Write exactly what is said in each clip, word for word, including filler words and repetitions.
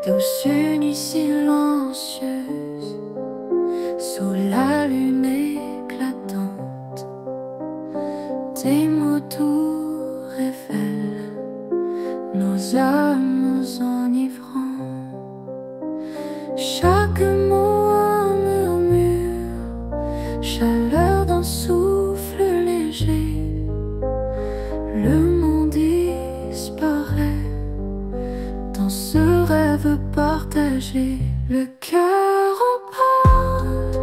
Douce nuit silencieuse, sous la lune éclatante, tes mots doux révèlent nos âmes enivrants. Chaque mot un murmure, chaleur d'un souffle léger. Le monde disparaît dans ce rêve partagé. Le cœur en parle,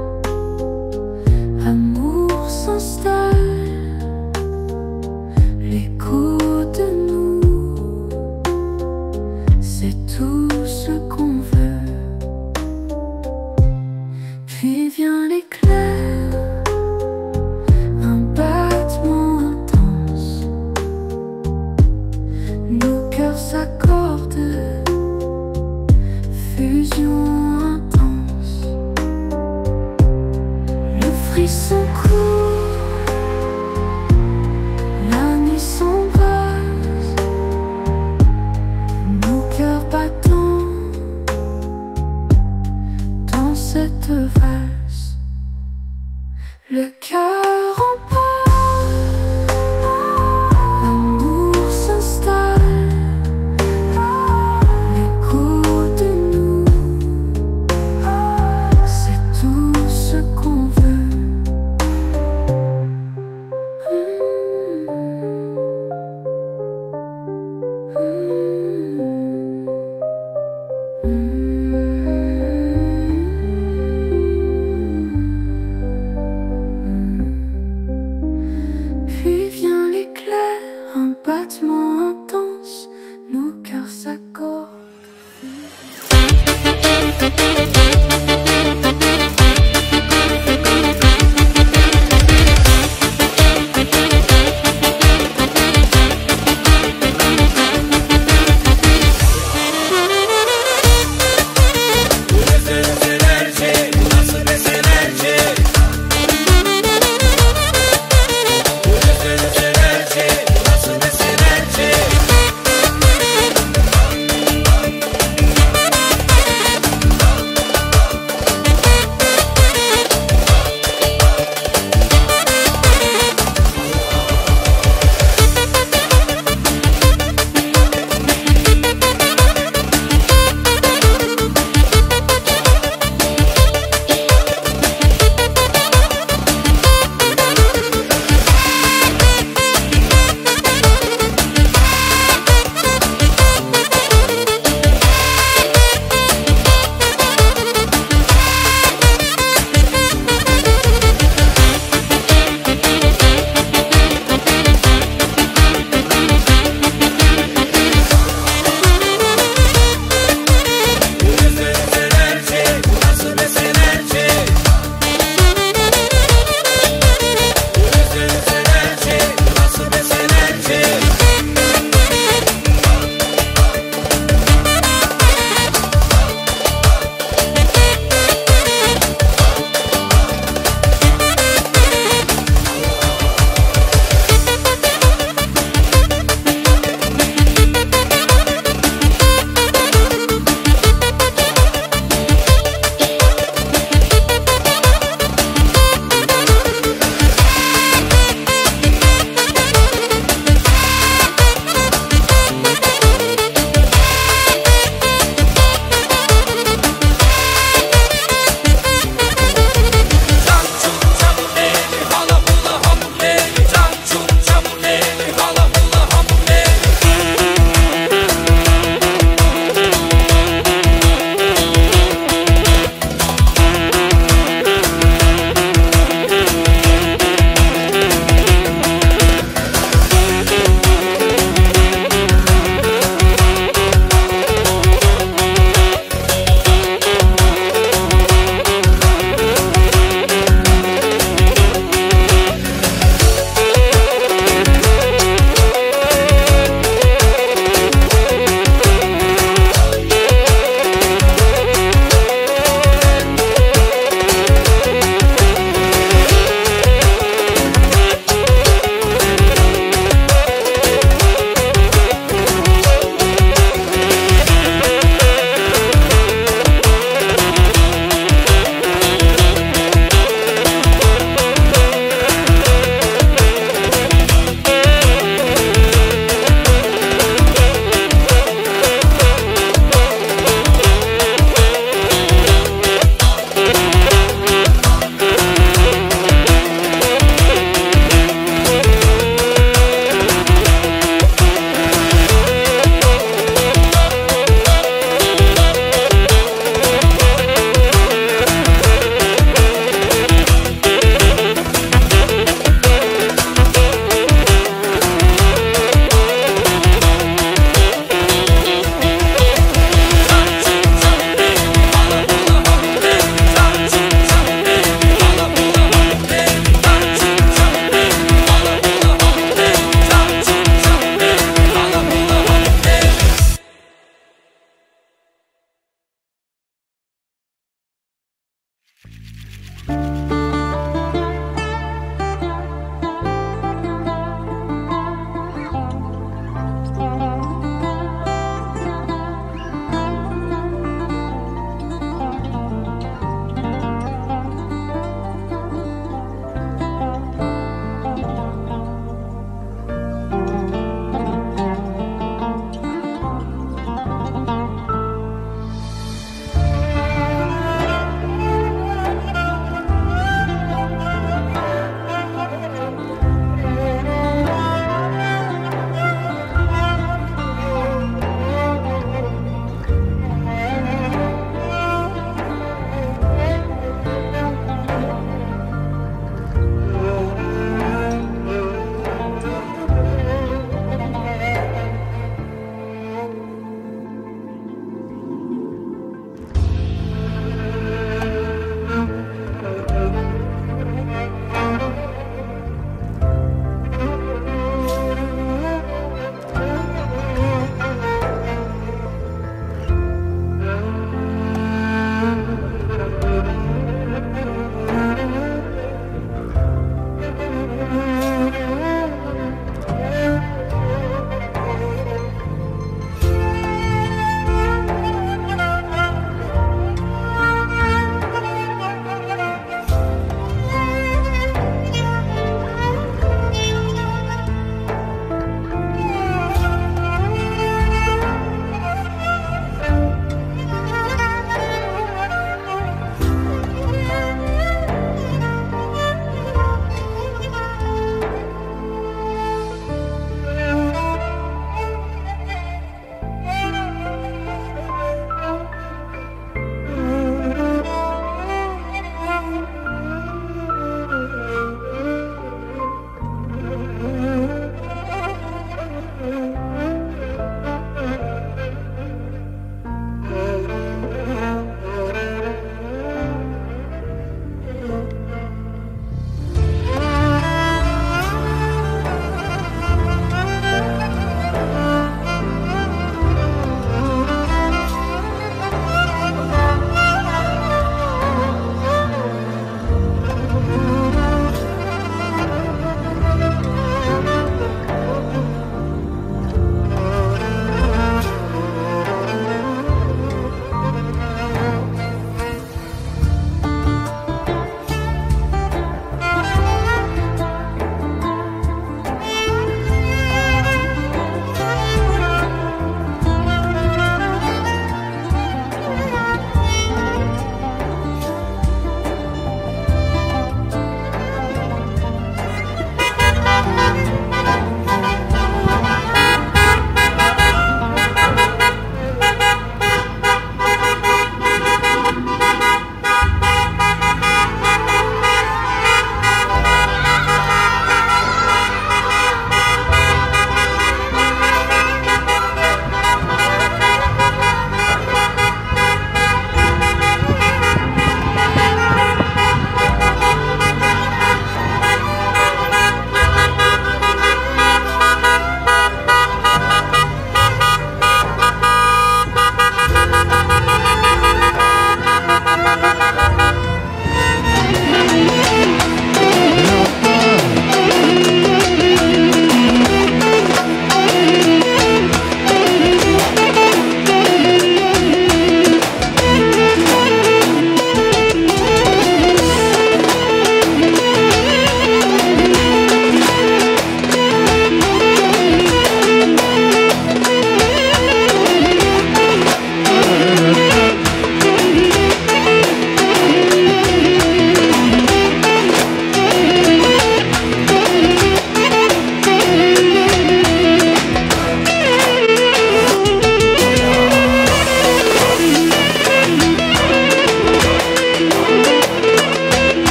amour s'installe, l'écho de nous, c'est tout ce qu'on veut. Puis vient l'éclair, un battement intense, nos cœurs s'accordent, fusion intense.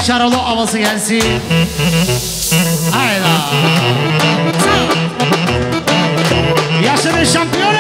başarılı havası gelsin. Hayda. Yaşının şampiyonu.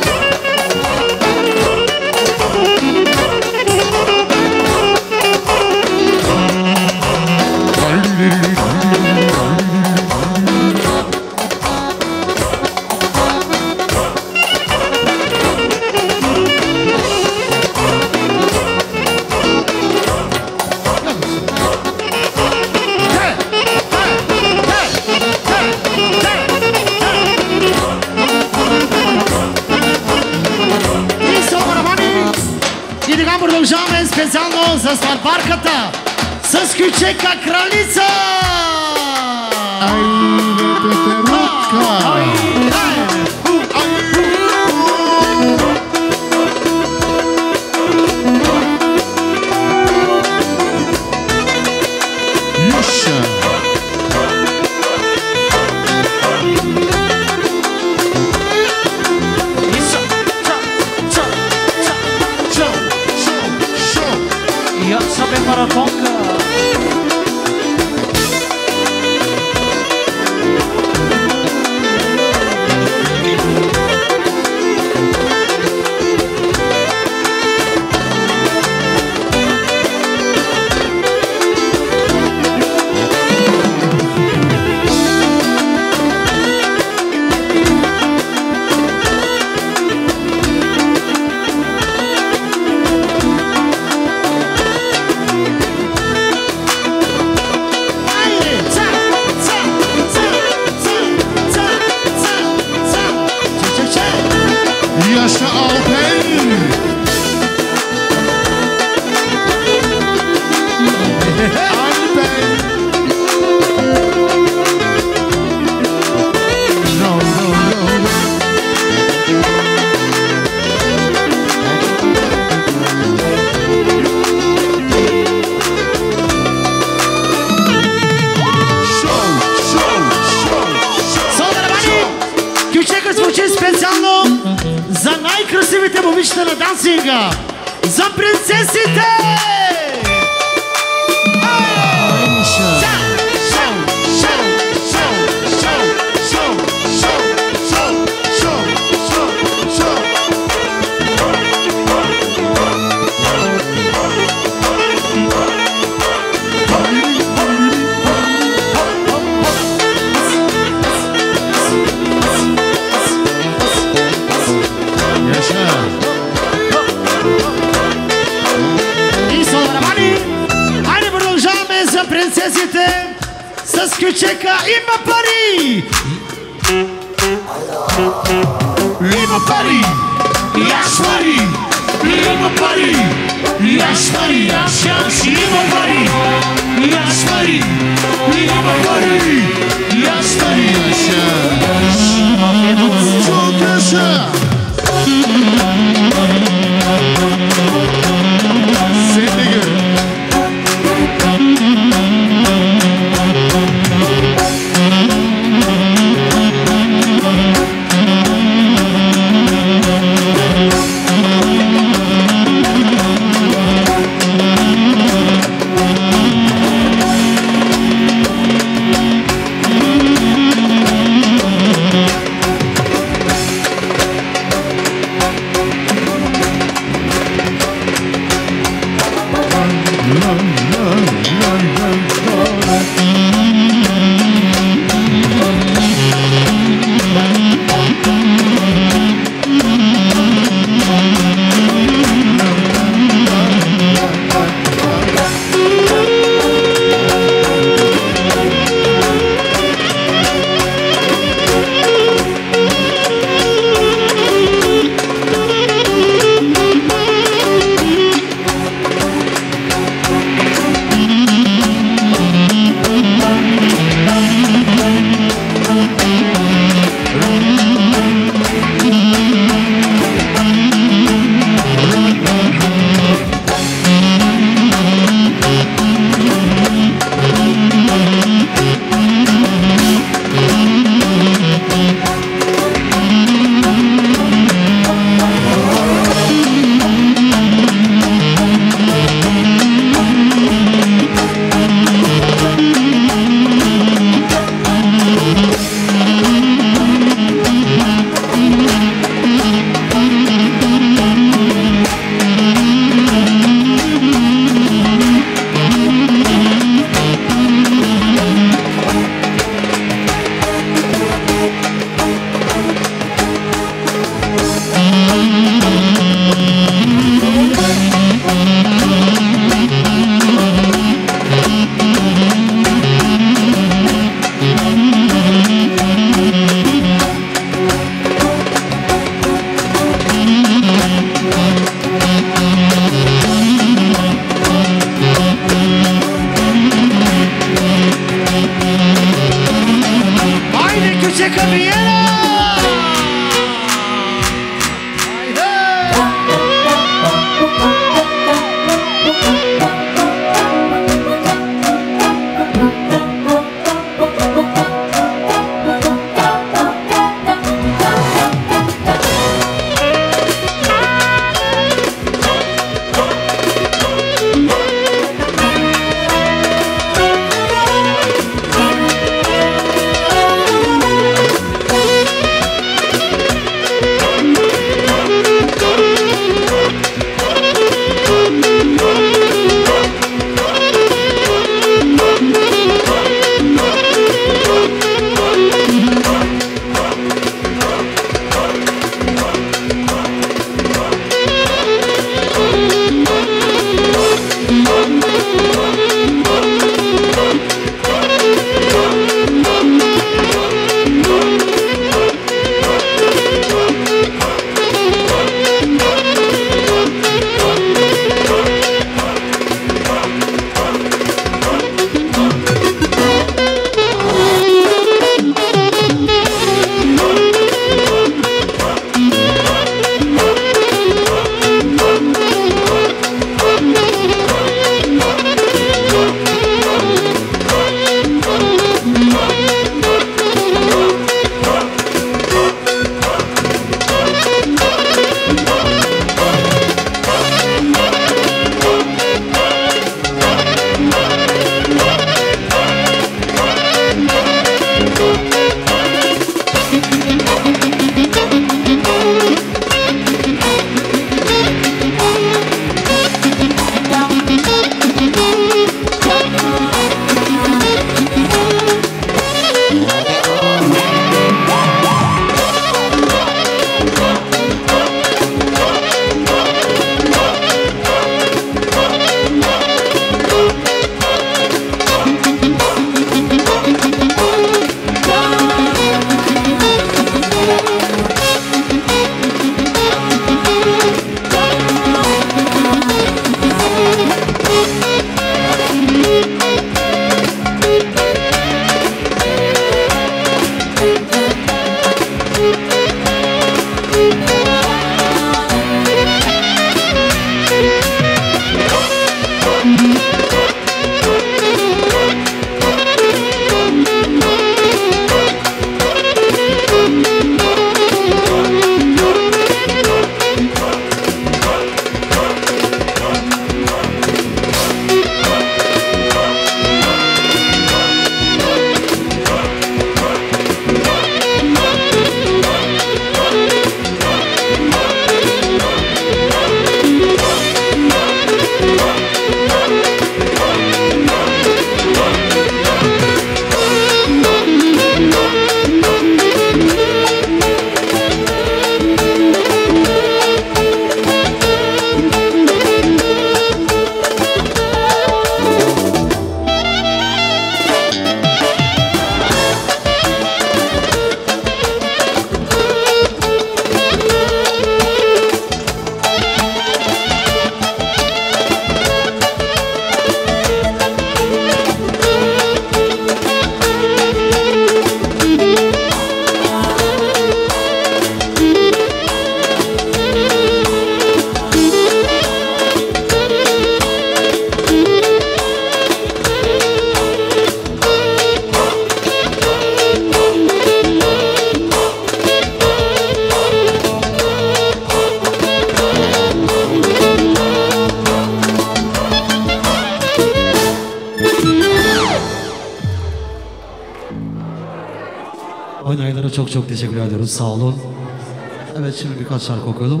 Tekrar çok çok teşekkür ediyoruz. Sağ olun. Evet, şimdi birkaç şarkı okuyalım.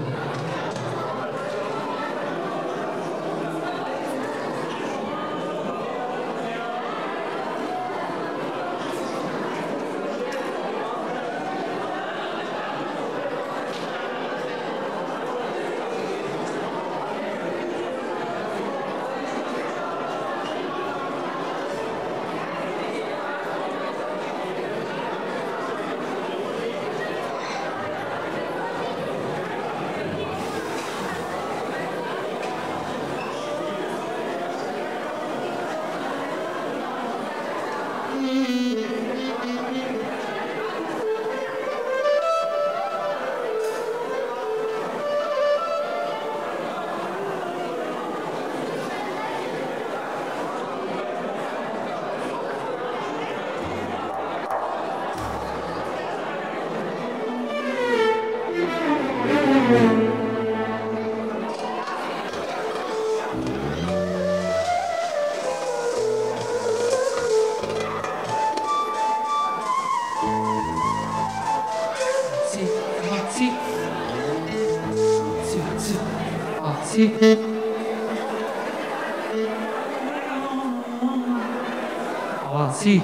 Avasi.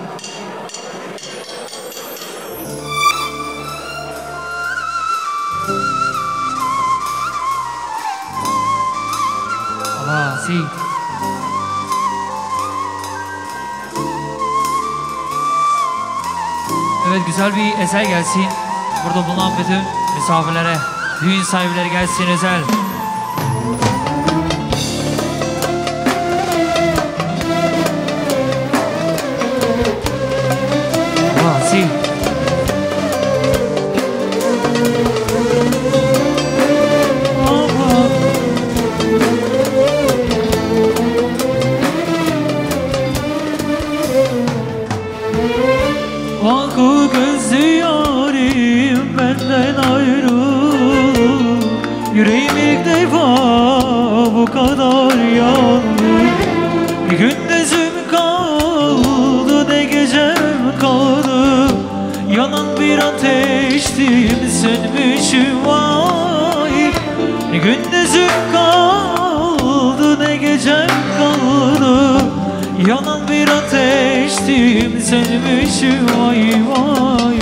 Avasi. Evet, güzel bir eser gelsin. Burada bulunan bütün misafirlere, düğün sahipleri gelsin özel. Avasi. Vakı gözlü yarim benden ayrı, yüreğim ilk defa bu kadar yandı. Bir gündüzüm kaldı, ne gecem kaldı, yanan bir ateştim sönmüşüm vay. Ne gündüzüm kaldı, ne gecem kaldı, yanan bir ateştim sönmüşüm vay vay.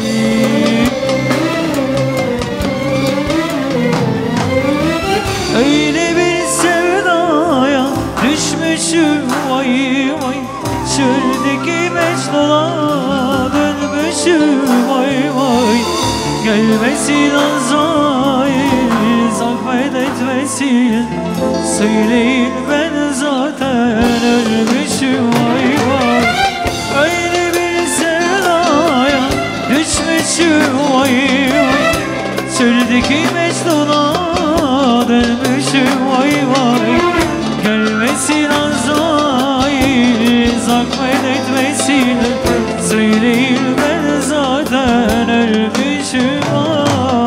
Öyle bir sevdaya düşmüşüm vay vay, çöldeki Mecnun'a dönmüşüm vay vay. Gelmesin Azrail, zahmet etmesin, söyleyin ben zaten ölmüşüm vay vay. Öyle bir sevdaya düşmüşüm vay vay, çöldeki Mecnun'a dönmüşüm vay vay. Gelmesin Azrail, zahmet etmesin, söyleyin ben zaten ölmüşüm vay.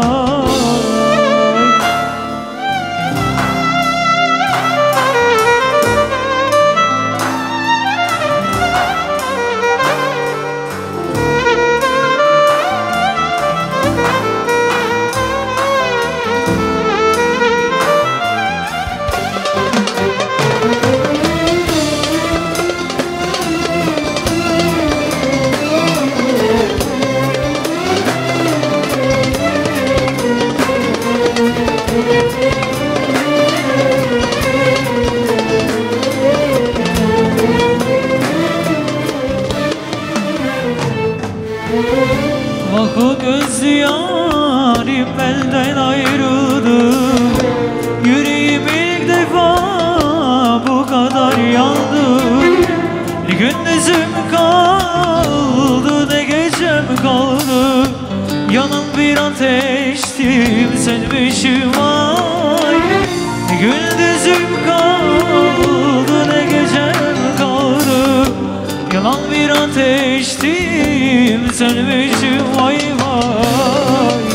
Vakı gözlü yarim benden ayrıldı, yüreğim ilk defa bu kadar yandı. Ne gündüzüm kaldı, ne gecem kaldı, yanan bir ateştim sönmüşüm vay. Ne gündüzüm kaldı, ne gecem kaldı, yanan bir ateştim sönmüşüm vay vay.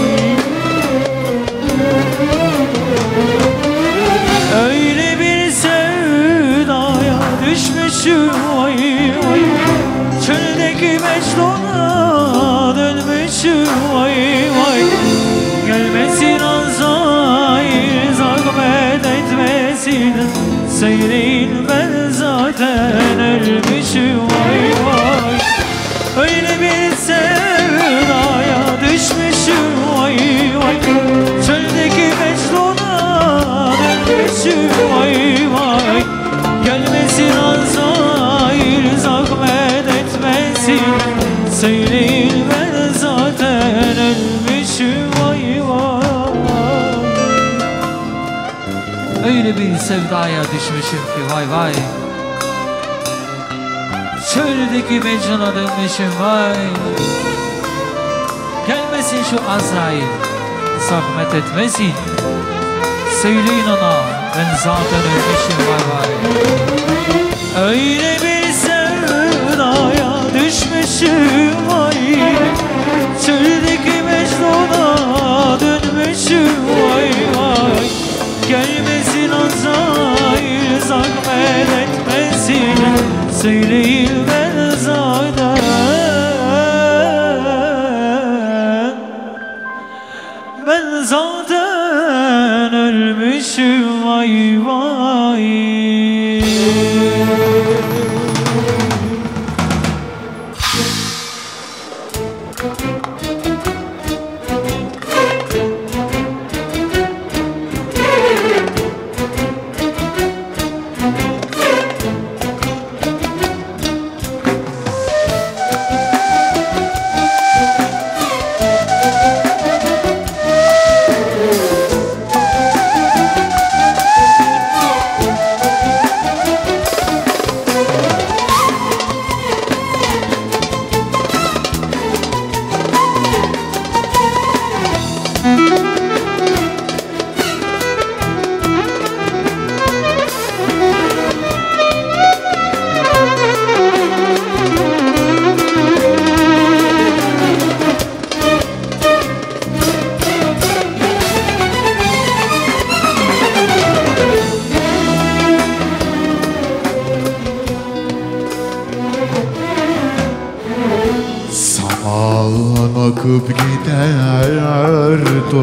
Öyle bir sevdaya düşmüşüm vay vay, çöldeki Mecnun'a dönmüşüm gelmesin. Söyleyin ben zaten ölmüşüm vay vay. Öyle bir sevdaya düşmüşüm vay vay. Çöldeki Mecnun'a dönmüşüm vay vay. Gelmesin Azrail zahmet etmesin. Söyleyin ben zaten ölmüşüm vay vay. Öyle bir sevdaya düşmüşüm ki vay vay. Çöldeki Mecnun'a dönmüşüm vay. Gelmesin şu Azrail zahmet etmesin. Söyleyin ona ben zaten ölmüşüm vay vay. Öyle bir sevdaya düşmüşüm vay. Çöldeki Mecnun'a dönmüşüm vay vay. Gelmesin Azrail zahmet etmesin. Söyleyin ben zaten Ben zaten ölmüşüm vay vay. Akıp gider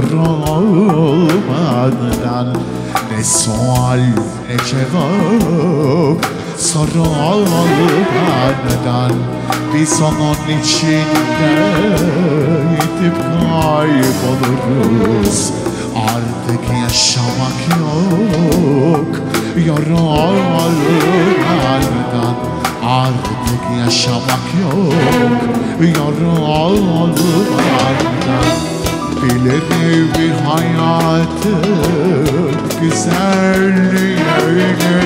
durmadan. Ne sual ne cevap sorulmadan. Biz onun içinde yitip kayboluruz. Artık yaşamak yok yorulmadan. Artık yaşamak yok yorulmadan. Bilirim bir hayatın güzelliğini.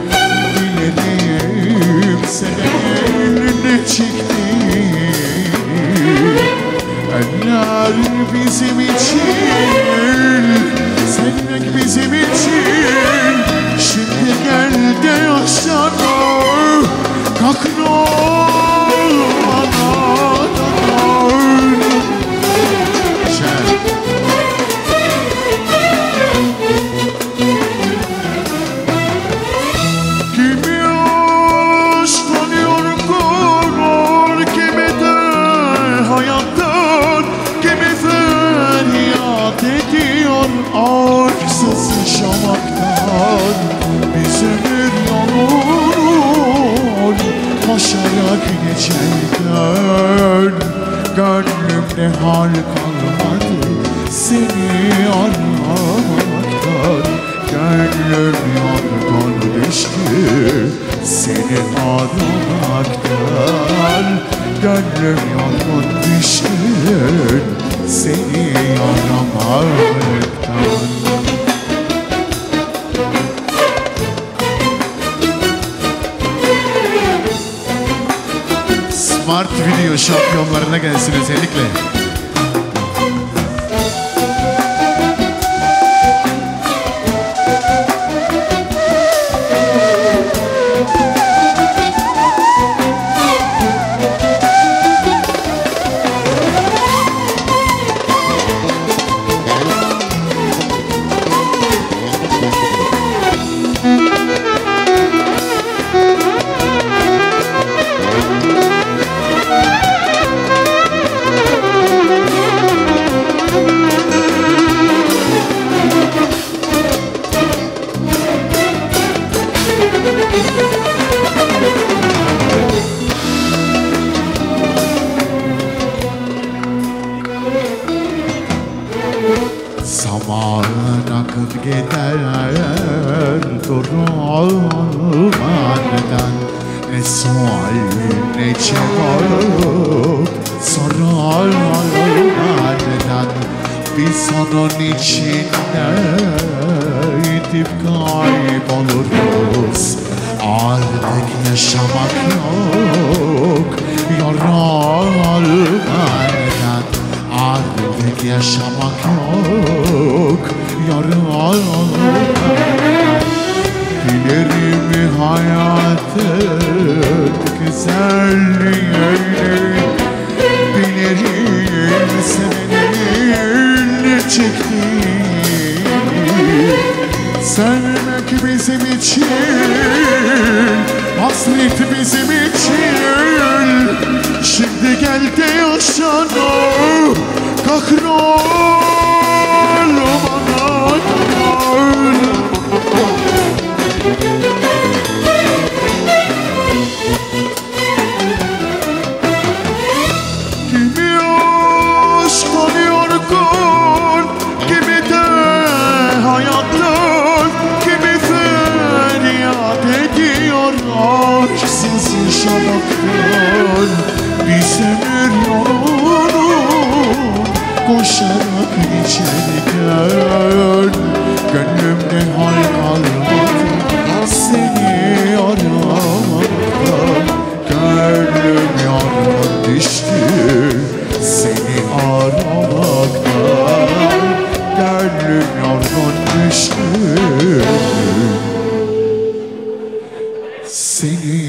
Bilirim senin çektiğin eller bizim için, sevmek bizim için. Şimdi gel de yaşana, kalk ne olur bana da dön. Kimi aşktan yorgun, kimi de hayattan, kimi feryat ediyor arsız yaşamaktan. Biz ömür yolunu koşarak geçerken gönlümde hal kalmadı seni aramaktan. Gönlüm yorgun düştü seni aramaktan. Gönlüm yorgun düştü seni aramaktan. Smart Video şampiyonlarına gelsin özellikle. Zaman akıp gider durulmadan, ne sual ne cevap sorulmadan, biz onun içinde itip kayboluruz. Artık yaşamak yok yorulmadan, artık yaşamak yok yorulmadan. Bilirim hayatın güzelliğini, bilirim senin çektiğini. Sevmek bizim için, hasret bizim için. Şimdi gel de yaşana, kahrol bana kahrol. Kimi aşktan yorgun, kimi de hayattan, kimi feryat ediyor aşksız yaşamaktan. Biz ömür yolunu koşarak geçerken, gönlümde hal kalmadı seni aramaktan. Gönlüm yorgun düştü seni aramaktan. Gönlüm yorgun düştü seni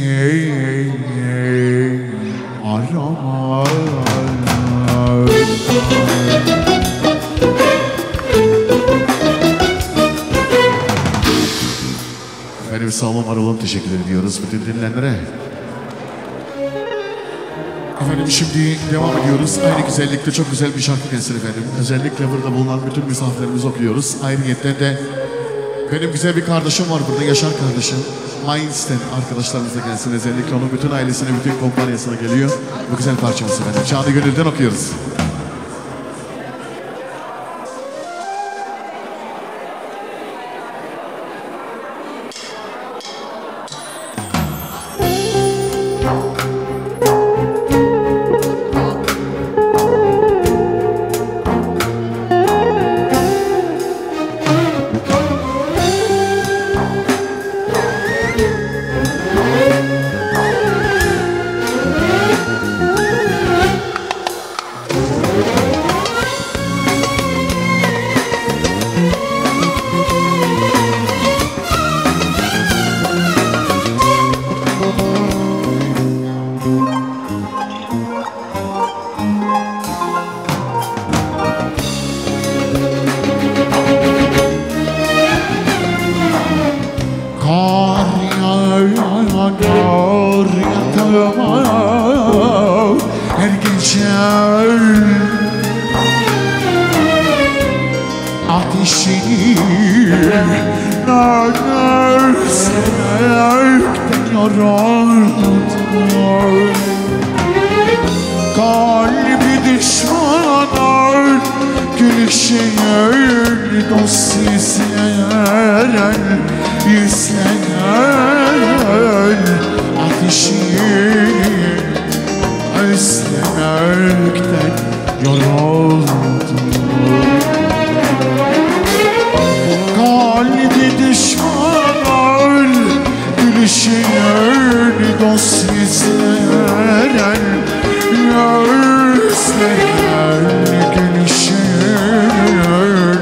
aramaktan. Efendim sağlam aralım, teşekkür ediyoruz bütün dinleyenlere. Efendim şimdi devam ediyoruz. Aynı güzellikte çok güzel bir şarkı gelsin efendim. Özellikle burada bulunan bütün misafirlerimizi okuyoruz. Ayrıca de benim güzel bir kardeşim var burada, Yaşar kardeşim. Mainz'ten arkadaşlarımız da gelsin. Özellikle onun bütün ailesine, bütün kompanyasına geliyor. Bu güzel parçamız efendim. Canı gönülden okuyoruz. Her gece ateşini naner severken yoruldu. Kalbi düşmanlar gülüşen dost izleyen yüzleyen ateşini özlemekten yoruldum. Kalbi düşmanlar gülüşen dost izleyen özleyen gülüşen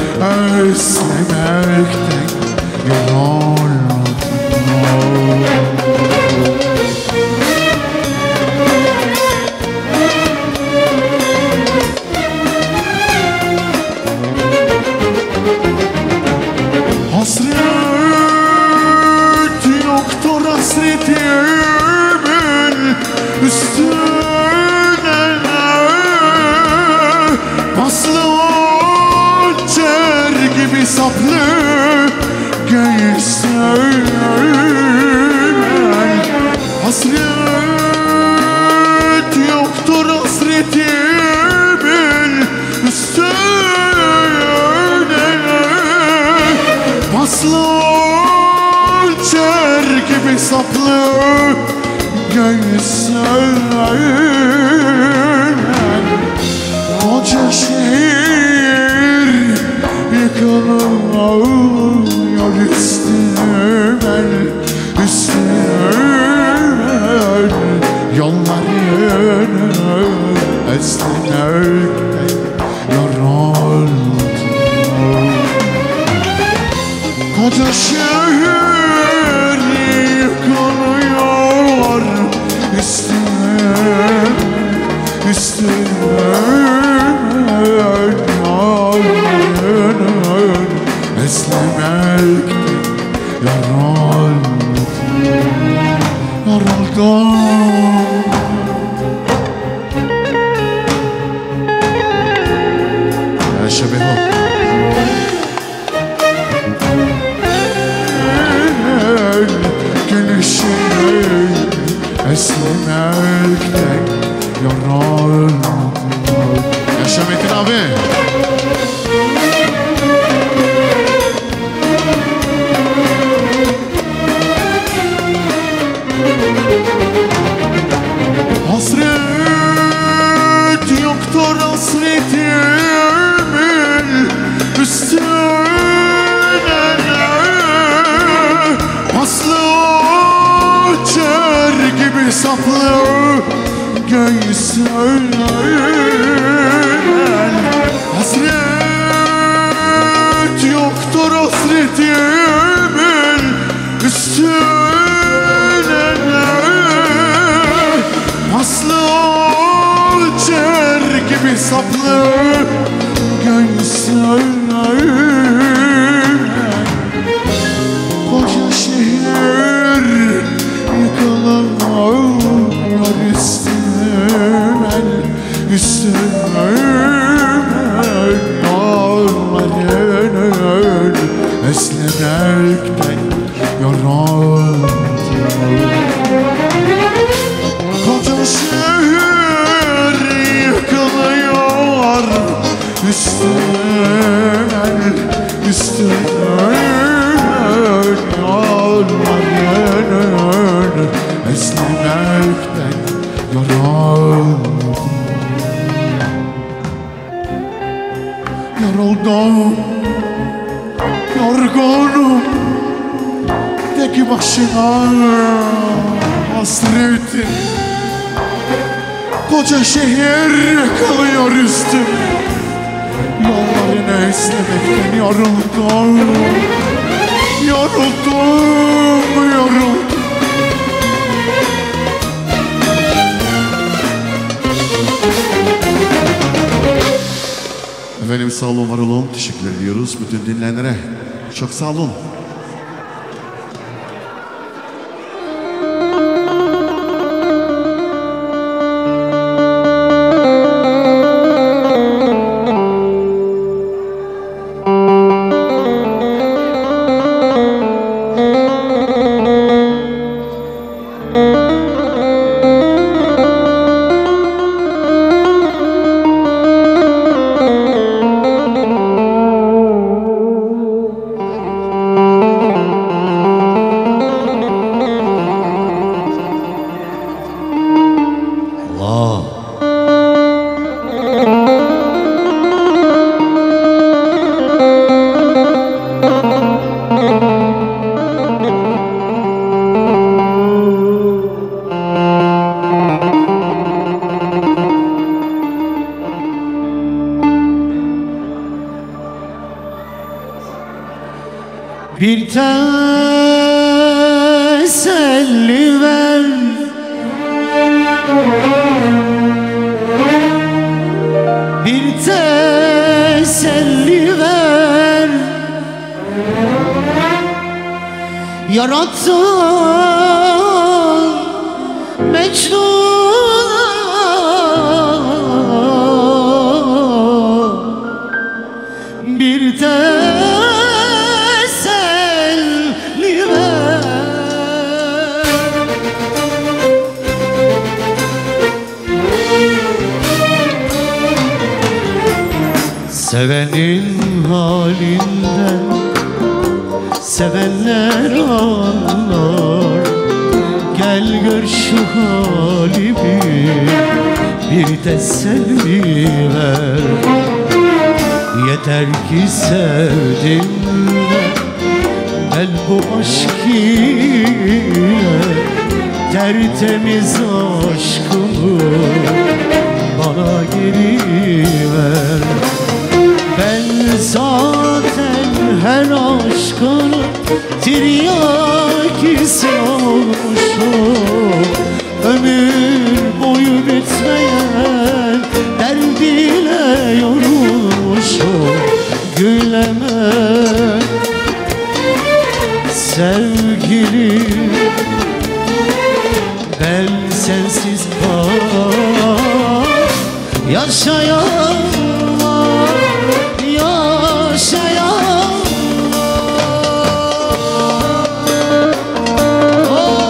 özlemekten yoruldum. Hasret yoktur hasretimin üstüne, paslı hançer gibi saplı göğüsler. gibi saplı göğüsler. Koca şehir yıkılıyor üstüme, üstüme. Yolların esnemekten yoruldu. Koca şehir yıkılıyor üstüme, üstüme. Yolların esnemekten yoruldu, yoruldum. Ya şebeho. Gülüşün esnemekten yoruldum. Yaşa Metin abi. Hasret yoktur hasretimin üstüne, paslı uçar gibi saplı göğüsler. Hasret yoktur hasretimin üstüne, paslı uçar gibi saplı göğüsler. Koca şehir yıkılıyor üstüme, üstüme. Yolların esnemekten yoruldu. Koca şehir yıkılıyor üstüme, üstüme. Yolların esnemekten yoruldu, yoruldum, yorgunum. Tek başına hasretim. Koca şehir yıkılıyor üstüme, yollarını esnemekten yoruldum, yoruldum, yoruldum. Efendim sağ olun, var olun. Teşekkür ediyoruz bütün dinleyenlere. Çok sağ olun. Bir teselli ver, bir teselli ver, yarattın Mecnun, bir teselli ver. Sevenin halinden sevenler anlar, Gel gör şu halimi, bir teselli ver. Yeter ki sevdim de ben bu aşk ile tertemiz aşkımı bana geri ver. Ben zaten her aşkın tiryakisi olmuşum. Ömür boyu bitmeyen derdiyle yorulmuşum. Güleme sevgilim, ben sensiz kal yaşayamam, yaşayamam. Oh.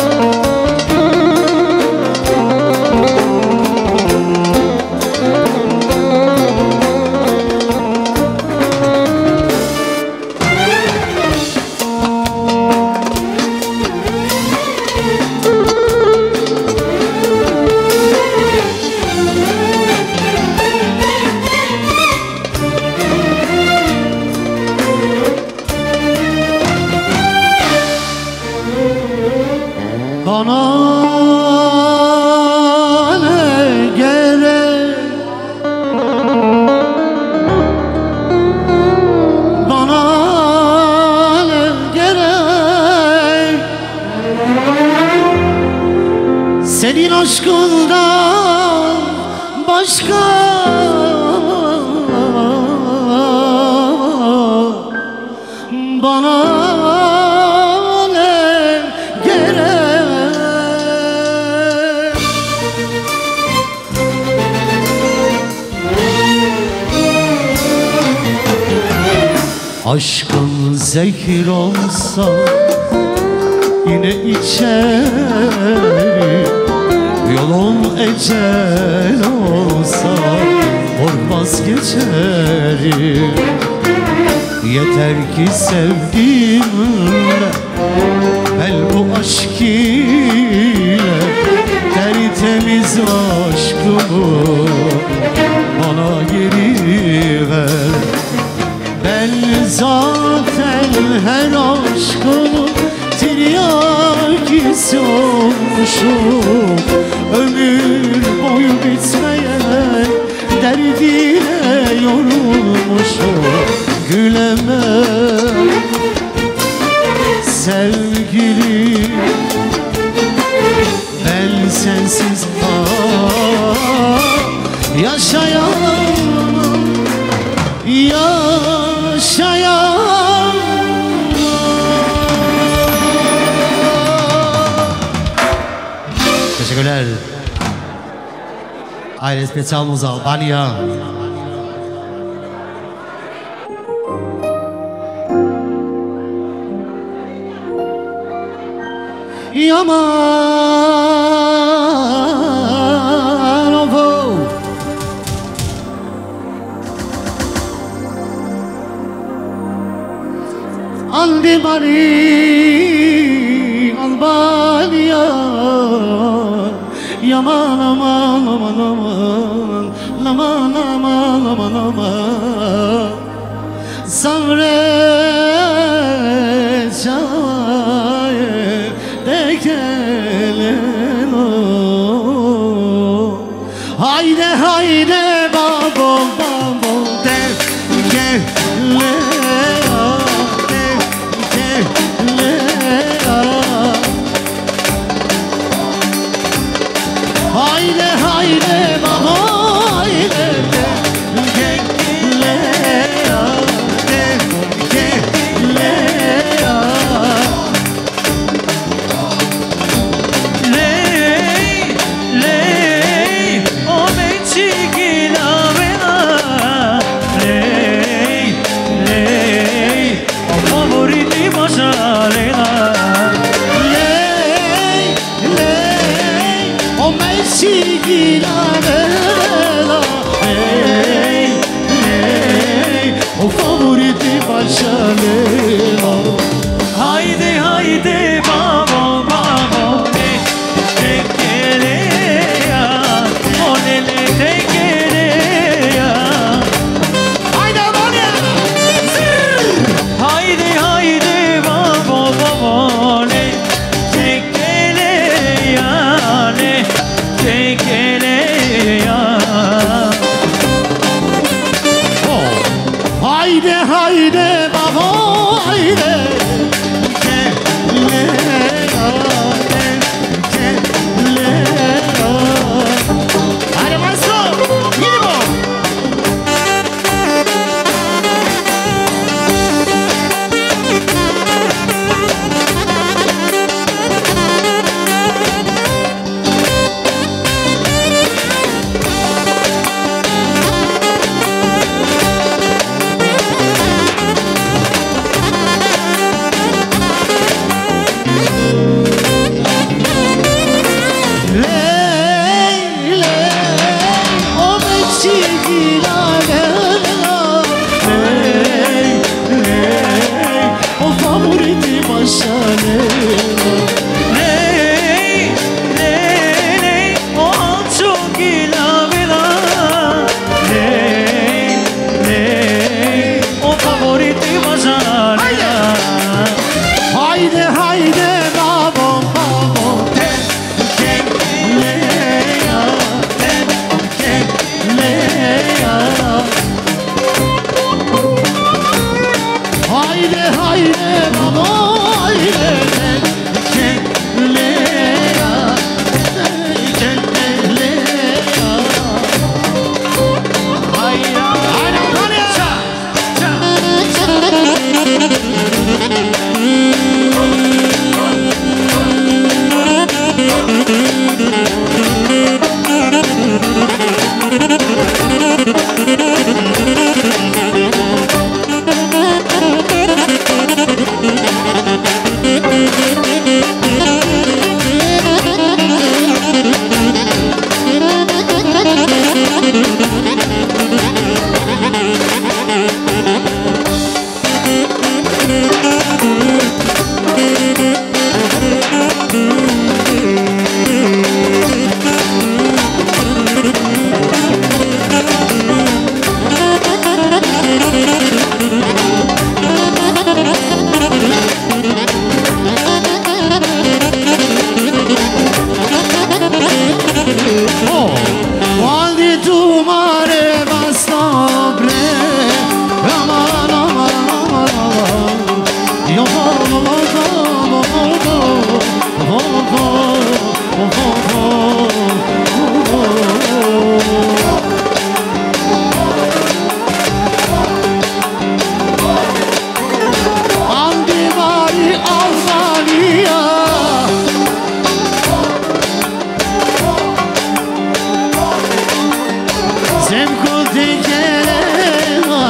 Bana ne gerek, bana ne gerek, senin aşkından başka. Bana aşkın zehir olsa yine içerim, yolun ecel olsa olmaz geçerim. Yeter ki sevdiğimle ben bu aşk ile tertemiz aşkımı bana geri ver. Ben zaten her aşkın tiryakisi olmuşum. Ömür boyu bitmeyen derdiyle yorulmuşum. Güleme sevgilim, ben sensiz ah, yaşayamam, yaşayamam. Teşekkürler. Aile spesiyalımız Albanya. Yaman ovo Aldimari Albanya. Yaman aman aman aman, aman aman aman aman. Sabrecaye de gelen o. Haydi haydi babo babo de gele ya, de gele ya. Haydi haydi babo haydi de gele ya, de gele ya. Haydi haydi babo babo de başarılı. Ley, ley, ley, o çok ilavela. Ley, ley, o favoriti başarılı. Haydi haydi babo babo ten ten leya ten ten leya. Haydi haydi babo haydi ten ten leya ten ten leya. Hayda, Haydi haydi. Quando tu mare basta bre, aman aman aman aman. Yo vo vo vo vo vo vo vo vo vo. Andi vari Albania. Zemko te kelema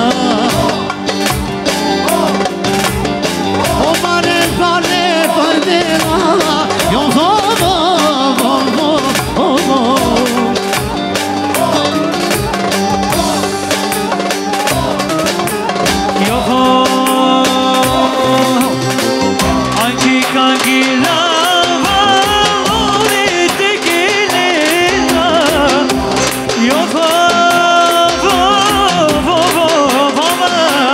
O mane pare pardela Yo vo vo vo vo vo. yo ho, anki kanki lava, volete che leva. Yo ho, vo, vo, vo, vo, vo.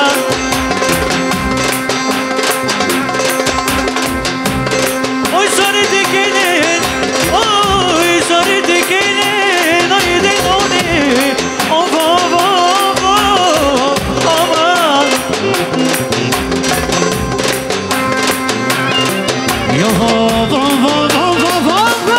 Oy sorete che le, oy sorete che le, no you dey know me. Oh vo, vo, vo, vo. Yo vo vo vo vo vo vo vo.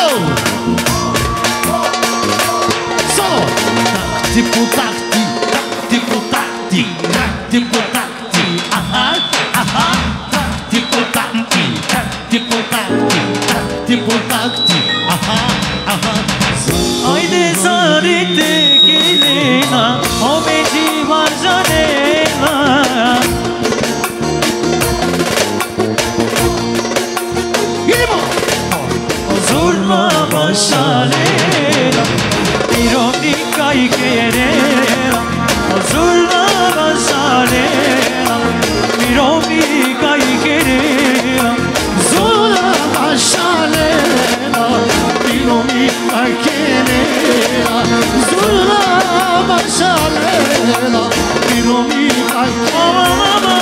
Solo tipo tacti, tipo tacti, tipo tacti, aha aha, tipo tacti, tipo tacti, tipo tacti, aha aha. Haydi sarite gelina, o beci varjanela. Zurna başalera, ironica y querera. Zurna başalera, ironica y querera. Zula başalera, ironica kelera. Zula başalera, ironica kelera.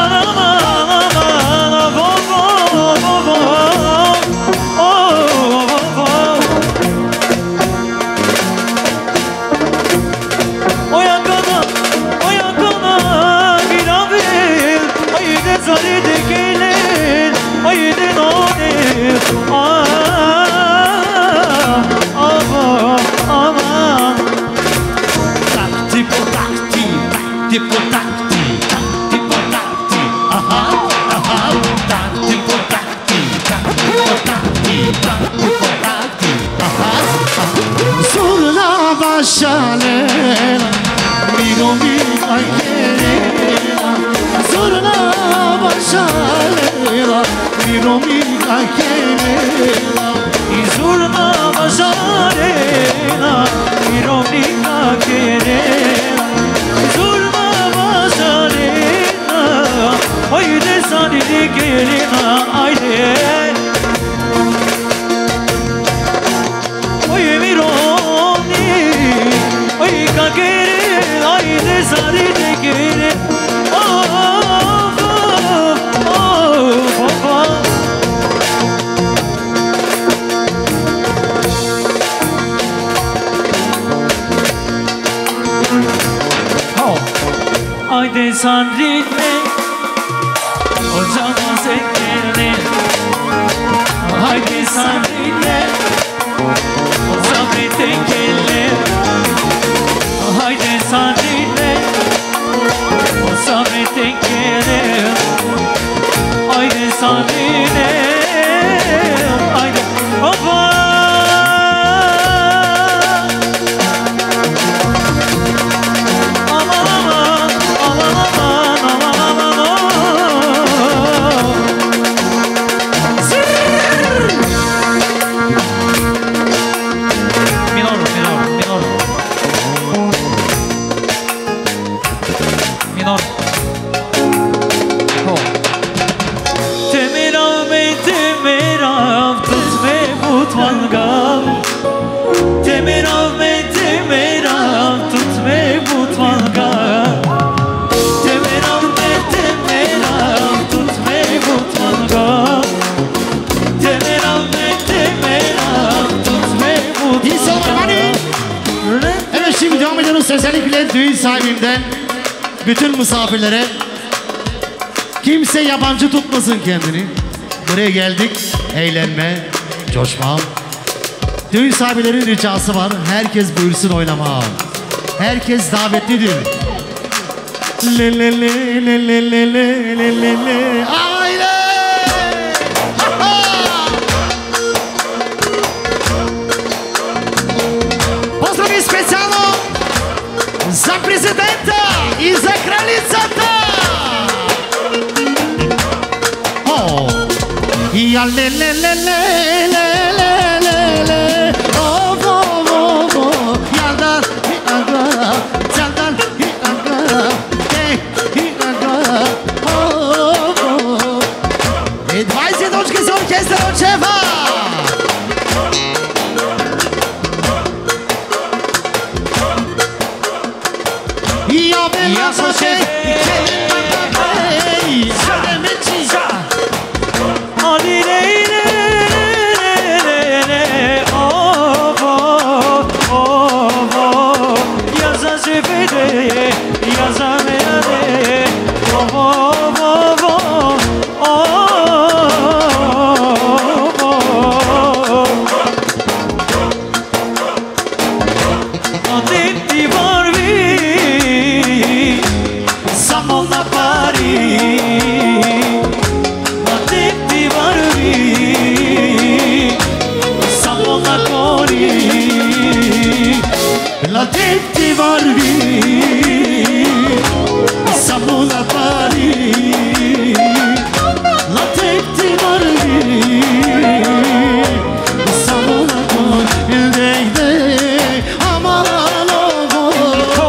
Tipo tacti, tipo tacti, tipo tacti, aha, aha, tipo tacti, tipo tacti, tipo tacti, aha, aha. Zula başalera, ironica kelera. Zula başalera, ironica kelera. Zurna başarela, ironica querela. Zurna başarela, haydi zannedi gelin haydi. Oy Mironi, oy kagerin haydi zannedi gelin. Oh, oh, oh, oh, oh. Haydi sandrine o zaman sekene. Haydi sandrine o zaman tekele. Haydi sandrine o zaman tekele. Haydi sandrine haydi baba. Özellikle düğün sahibimden bütün misafirlere kimse yabancı tutmasın kendini. Buraya geldik eğlenme, coşma. Düğün sahibinin ricası var. Herkes buyursun oynama. Herkes davetlidir. Le le le le le le le le le le. Aile! Pozdrav specijalno za prezidenta i za kraljicata! Oh! Ja le le le le le le le le. Oh vo vo vo. Yaldan hi aga, yaldan hi aga, hey hi aga. Oh vo. E dvajset točke za orkestar očeva. Ja bella voce, hey, sare meci. Ali le le le le, oh oh oh oh. Yaza sepede, yaza meade, oh oh oh oh oh. Adeti varvi, samolna pari. Adeti varvi, samolna kori. Adeti varvi, samolna pari. Adeti varvi, samolna kori. Dey dey, aman oh.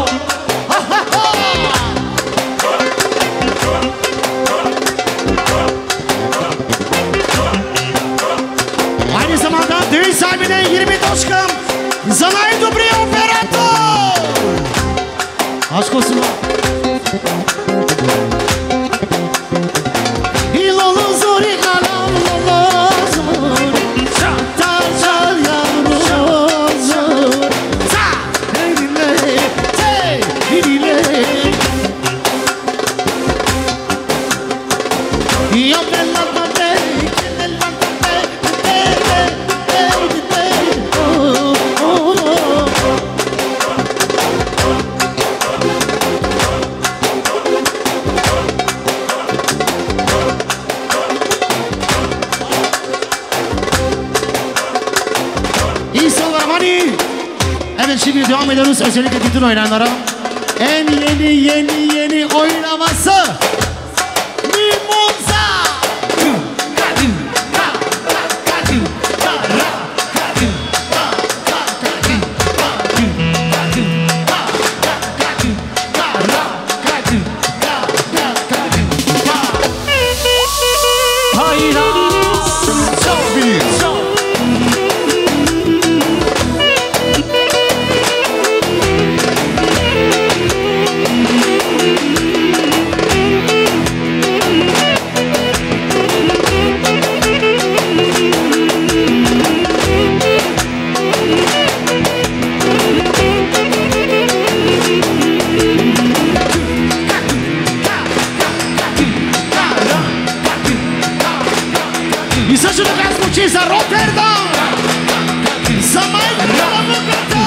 Aynı zamanda düğün sahibine yirmi toşkam Zanay Dubri Operator. Aşk olsun. İlolu zori kalam lolo zori. Çar çar yavru zori. Ta eyle te eyle. Ya bella bate, bella bate, oh oh oh. Evet, şimdi devam ediyoruz özellikle bütün oynayanlara. En yeni yeni yeni oynaması Limonza. E să judecați cu cei sa Rotterdam. Să mai grabă cântă.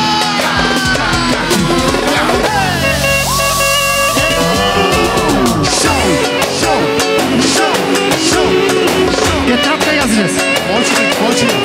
Show, show, show, show. E treapta ia zres. Mulțumim, mulțumim.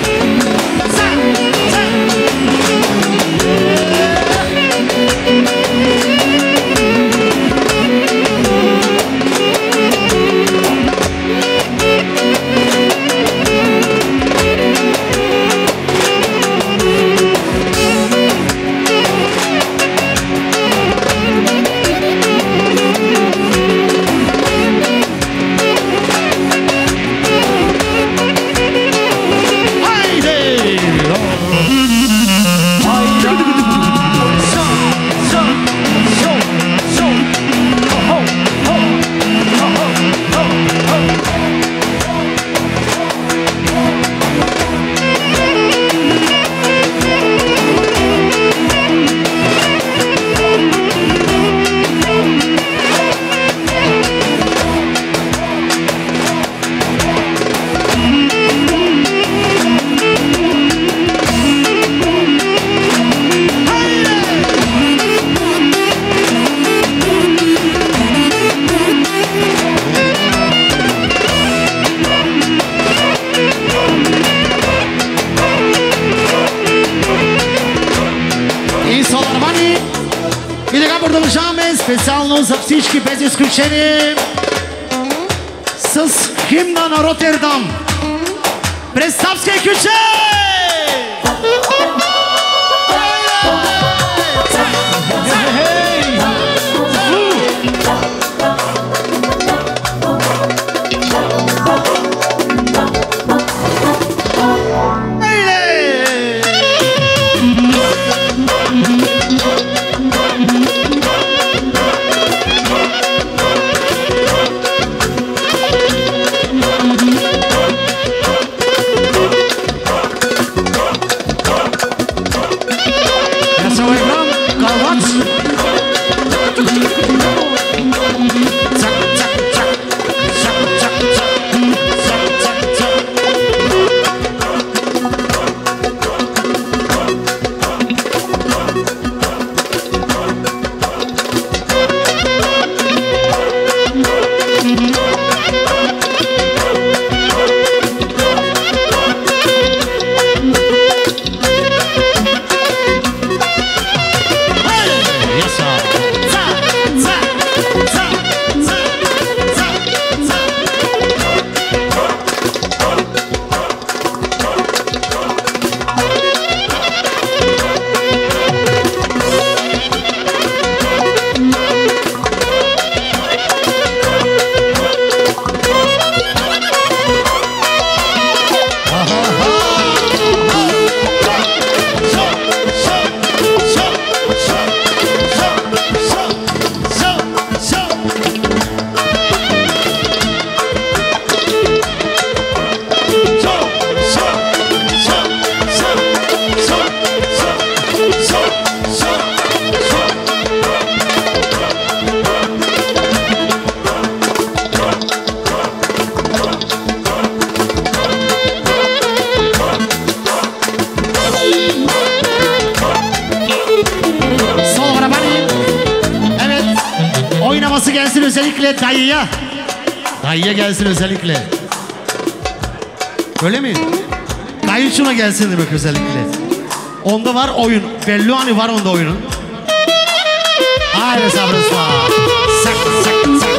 Специално за всички без изключение с химна на Роттердам. Представския ключе! Özellikle dayıya. Dayıya gelsin özellikle. Öyle mi? Dayıçuna gelsin demek özellikle. Onda var oyun. Belluani var onda oyunun. Haydi sabrısla. Sak sak sak.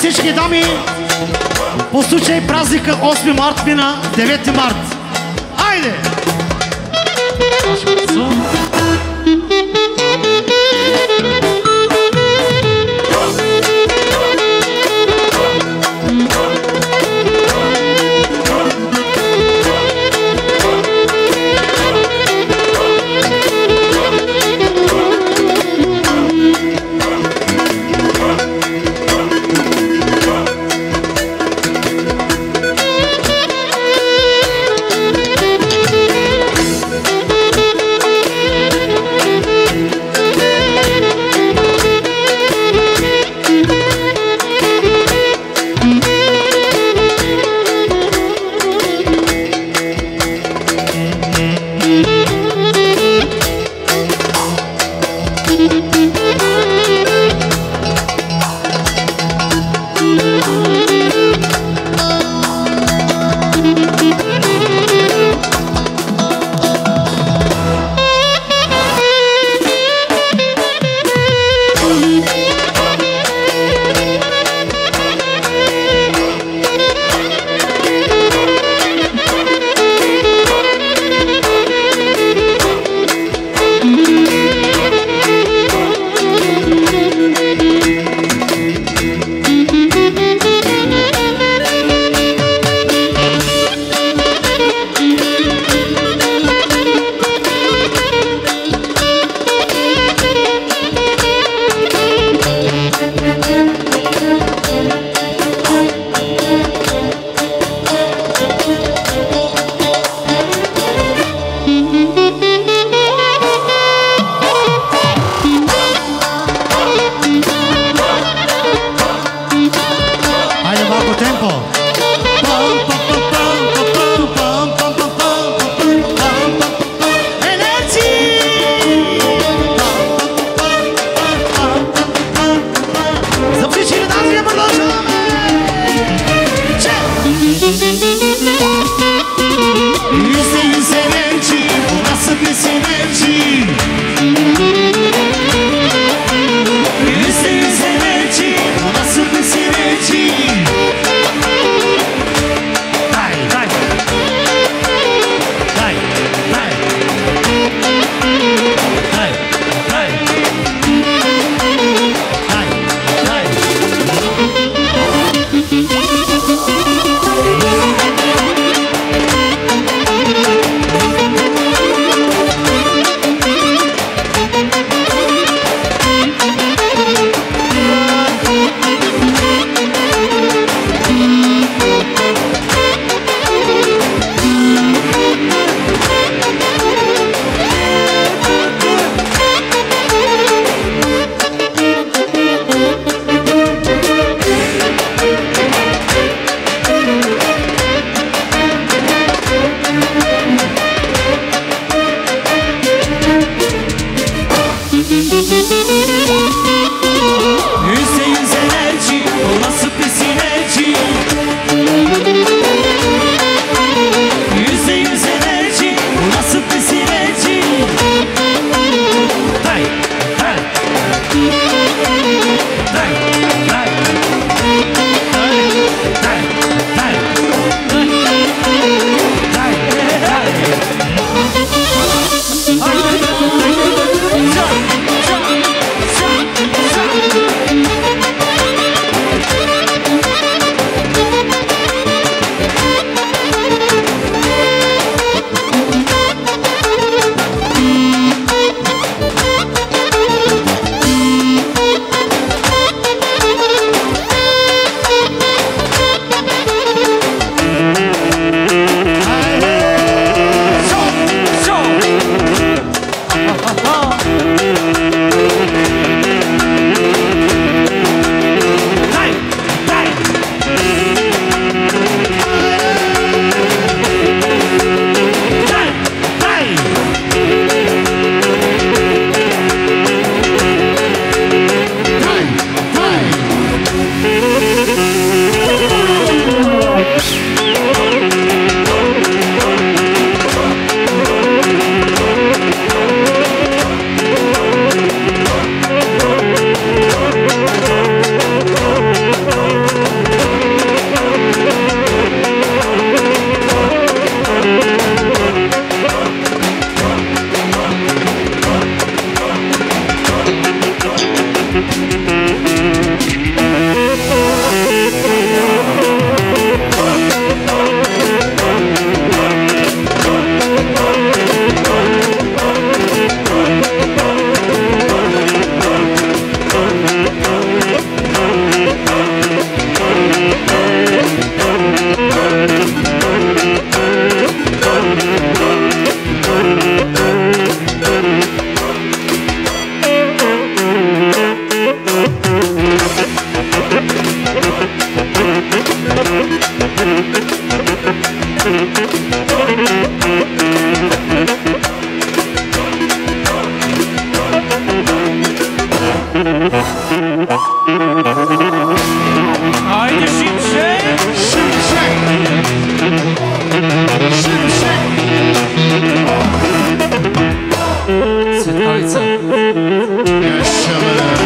всички дами по случай празника осми март мина, девети март. Айде! Haydi şimşek. Şimşek. Şimşek. Svetkovica. Yaşa.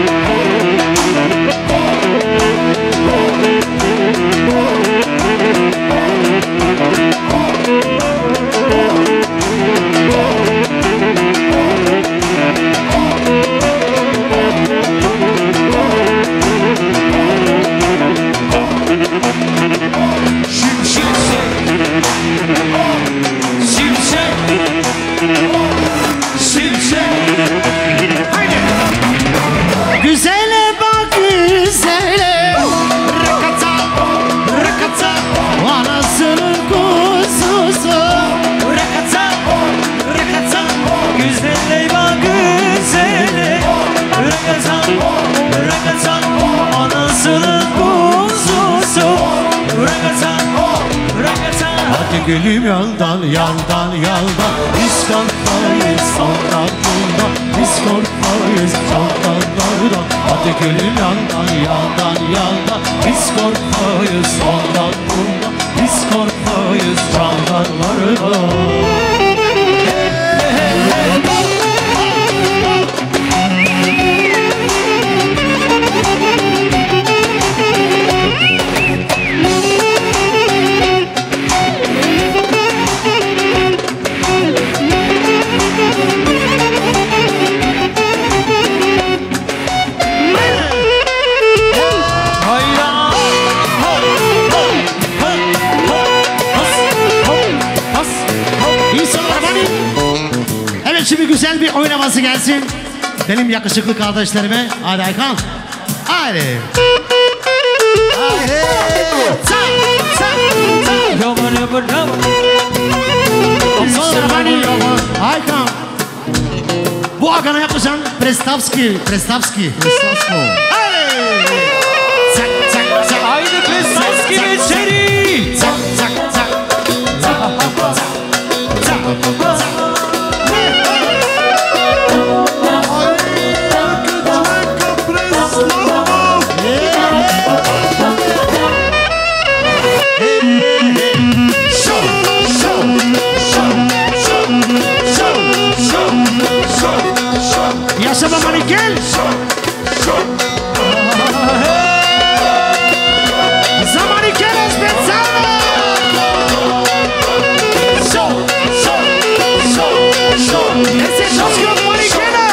Güzele bak güzele, rakata, rakata, anasının kuzusu. Rakata, rakata, güzelle bak güzelle. Rakata, rakata, anasının kuzusu. Rakata, rakata. Hadi gülüm yandan, yandan, yandan. Biz korkmayız ondan bundan, biz korkmayız ondanlardan. Hadi gülüm yandan, yandan, yandan. Biz korkmayız ondan bundan, biz korkmayız candanlardan. Şimdi güzel bir oynaması gelsin. Benim yakışıklı kardeşlerime. Hadi Aykan. Hadi. Hadi. Sa, sa, sa. Yaman yaman yaman. Sonra bani Aykan. Bu Hakan'a yapacağım. Prestavski. Prestavski. Prestavsko. Hadi. Sak, sak, sak. Haydi Prestavski ve içeri. Sak, sak, sak. Sak, sak, sak. Yaşa babanı gel. Zamanı gel spezzano. Ese socio Marichena.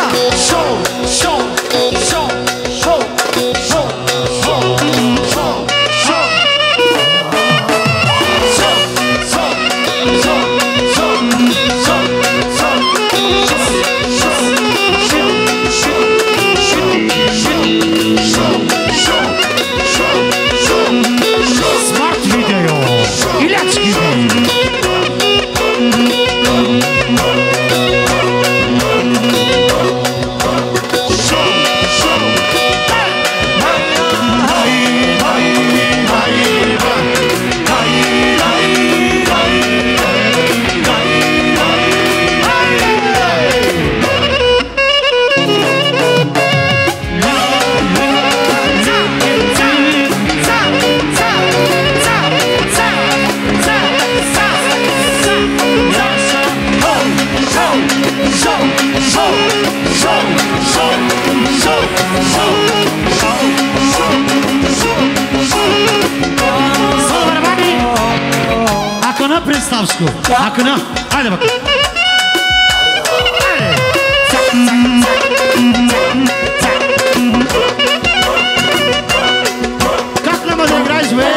Smart video. İlaç gibi. Hakan'a Prestavsko. Hakan'a. Hadi bakalım. Hadi. Sak, sak, sak, sak. Katlama da biraz be.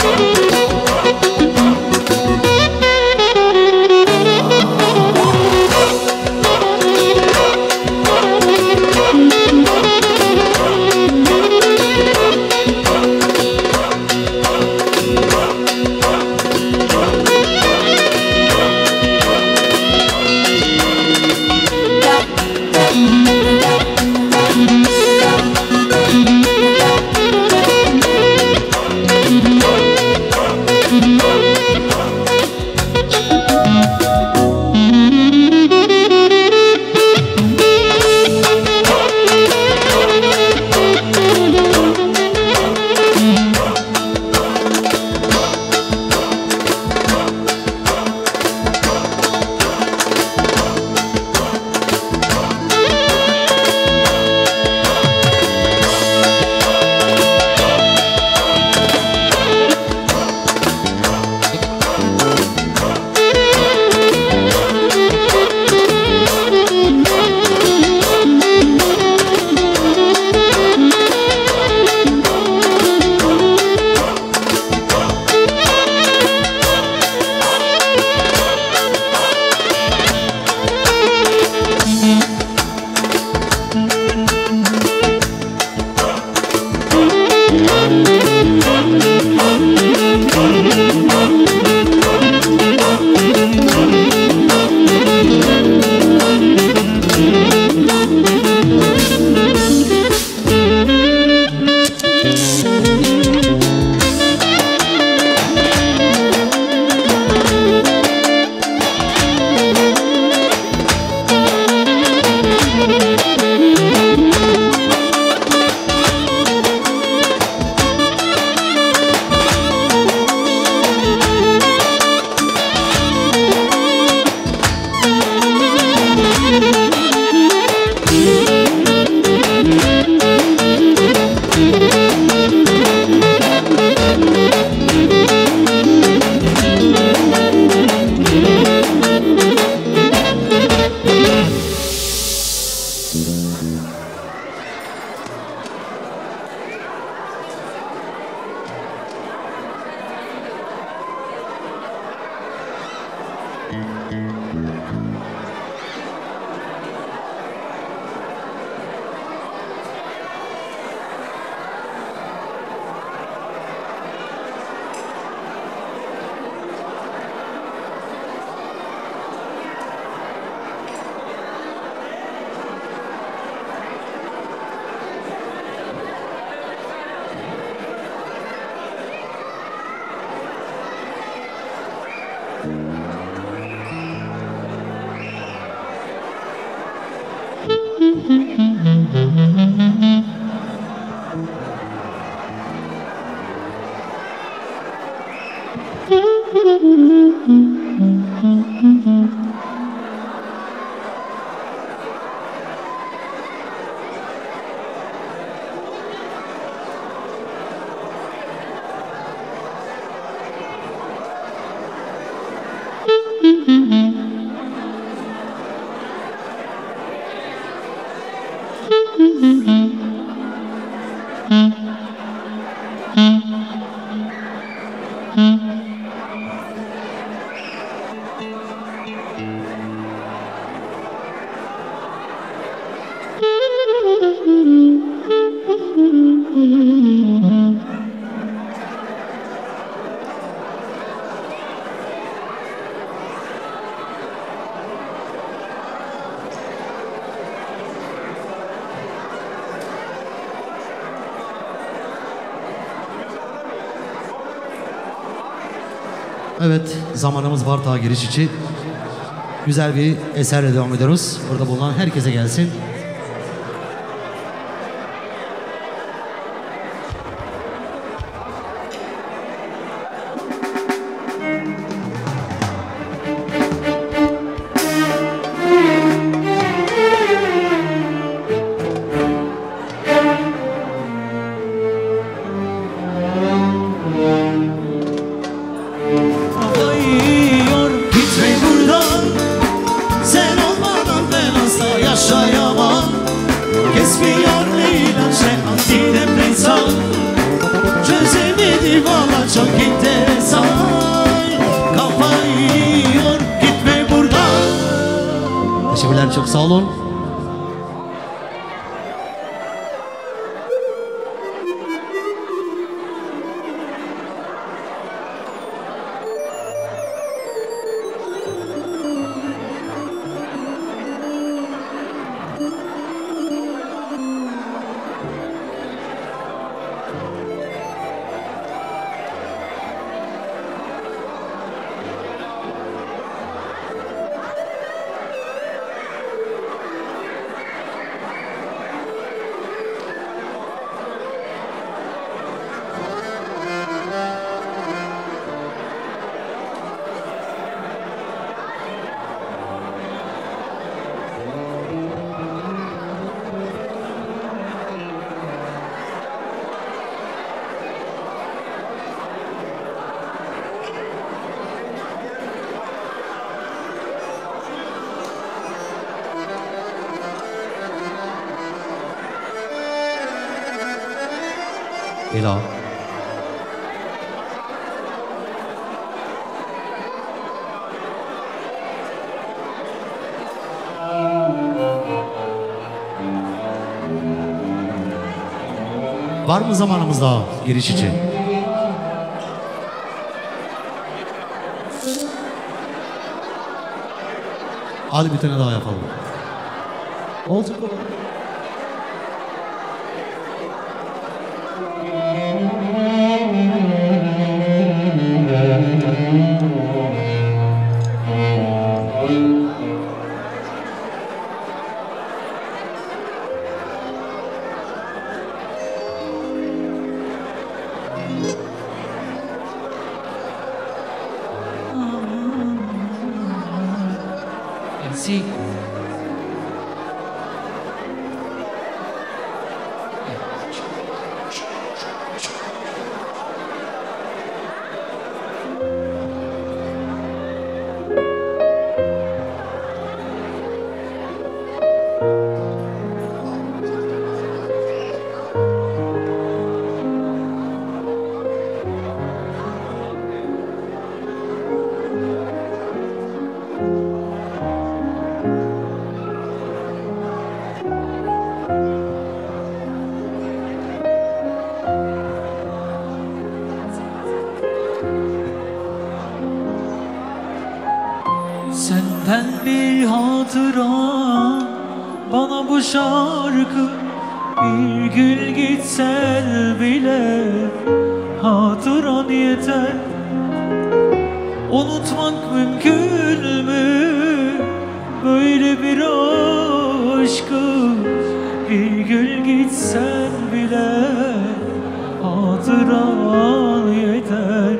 Evet, zamanımız var daha giriş için. Güzel bir eserle devam ediyoruz. Burada bulunan herkese gelsin. Gitme buradan, sen olmadan ben asla yaşayamam. sağ olun. Ela. Var mı zamanımız daha giriş için? Hadi bir tane daha yapalım. Olacak o. Merci. Senden bir hatıra, bana bu şarkı. Bir gün gitsen bile hatıran yeter. Unutmak mümkün mü böyle bir aşkı? Bir gün gitsen bile hatıran yeter.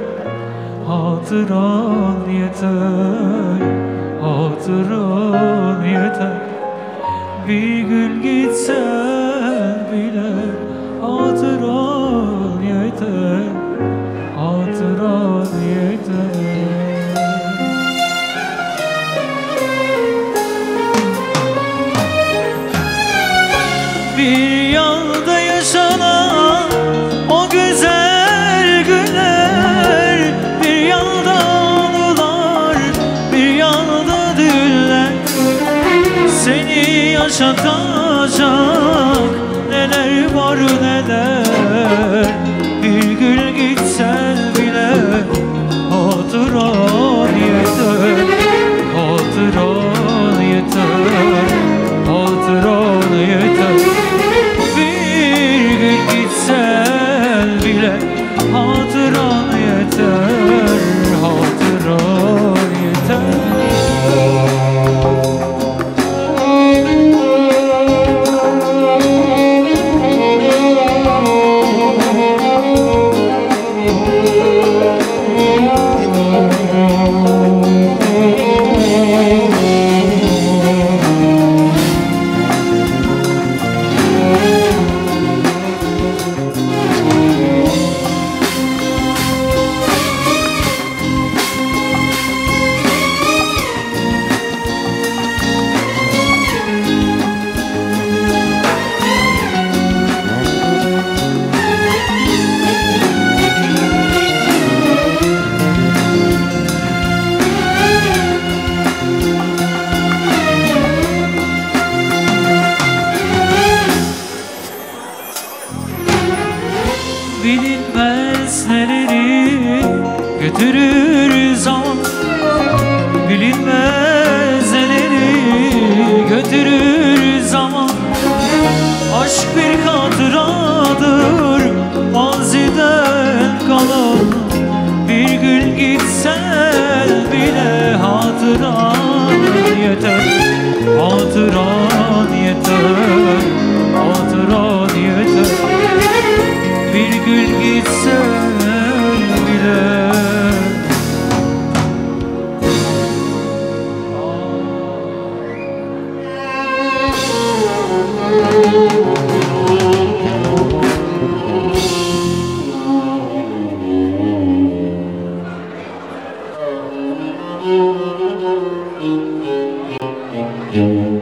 Hatıran yeter. Hatıran yeter. Bir gün gitsen bile hatıran yeter. Hatıran yeter. Bir yanda yaşanan o güzel günler, bir yanda anılar, bir yanda düğünler. Seni yaşatacak neler var neler. Bir gün gitsen bile hatıran yeter. Hatıran yeter. Hatıran yeter. Bir gün gitsen bile hatıran yeter. Hatıran yeter. götürür zaman. Bilinmez neleri götürür zaman. Aşk bir hatıradır maziden kalan. Bir gün gitsen bile hatıran yeter. Hatıran yeter, hatıran yeter. Bir gün gitsen bile. Thank you.